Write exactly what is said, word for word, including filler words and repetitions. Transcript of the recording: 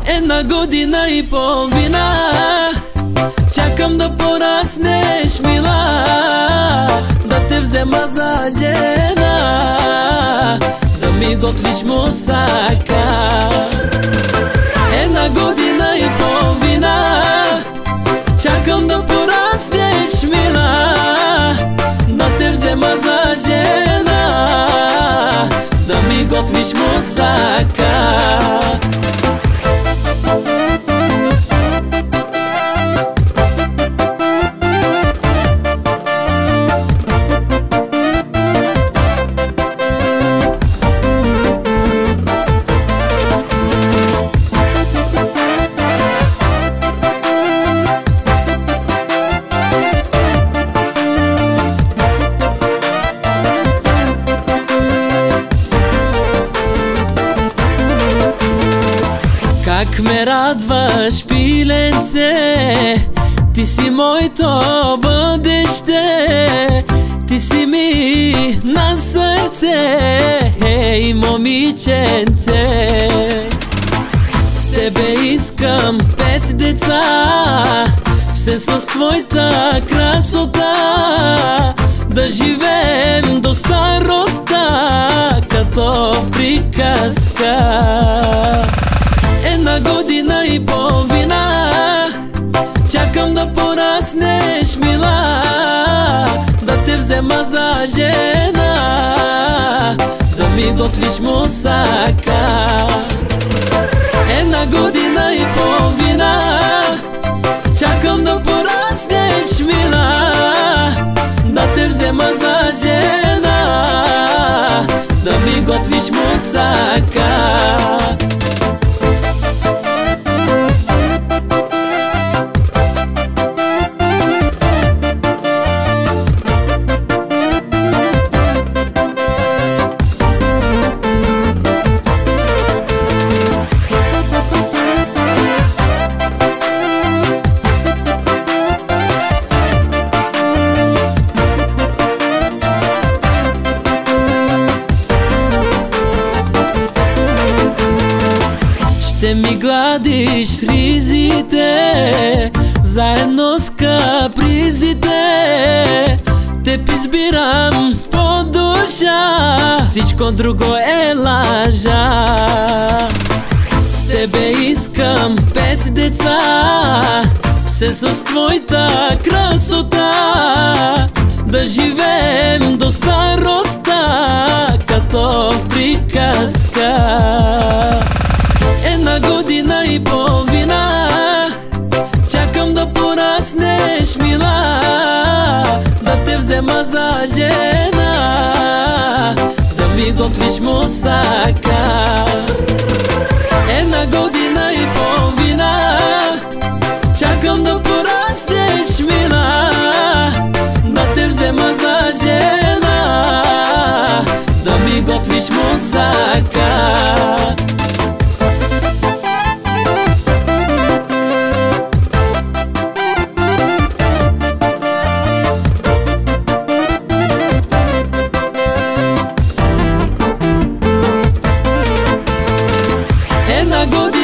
Една година и половина чакам да пораснеш, мила, да те взема за жена, да ми готвиш мусака. Една година и половина чакам да пораснеш, мила, да те взема за жена, да ми готвиш мусака. Как ме радваш, пиленце, ти си моето бъдеще, ти си ми на сърце, ей, момиченце. С тебе искам пет деца, все с твоята красота, да живеем до староста, като в приказка. Една година и половина чакам да пораснеш, мила, да те взема за жена, да ми готвиш мусака. Една година и половина чакам да пораснеш, мила, да те взема за жена, да ми готвиш мусака. Ще ми гладиш ризите, заедно с капризите, теб избирам по душа, всичко друго е лъжа. С тебе искам пет деца, все с твоята красота, да живеем до староста, като в приказка. Една година и половина чакам да пораснеш, мила, да те взема за жена, да ми готвиш мусака. Една година и половина чакам да пораснеш, мила, да те взема за жена, да ми готвиш мусака. Една година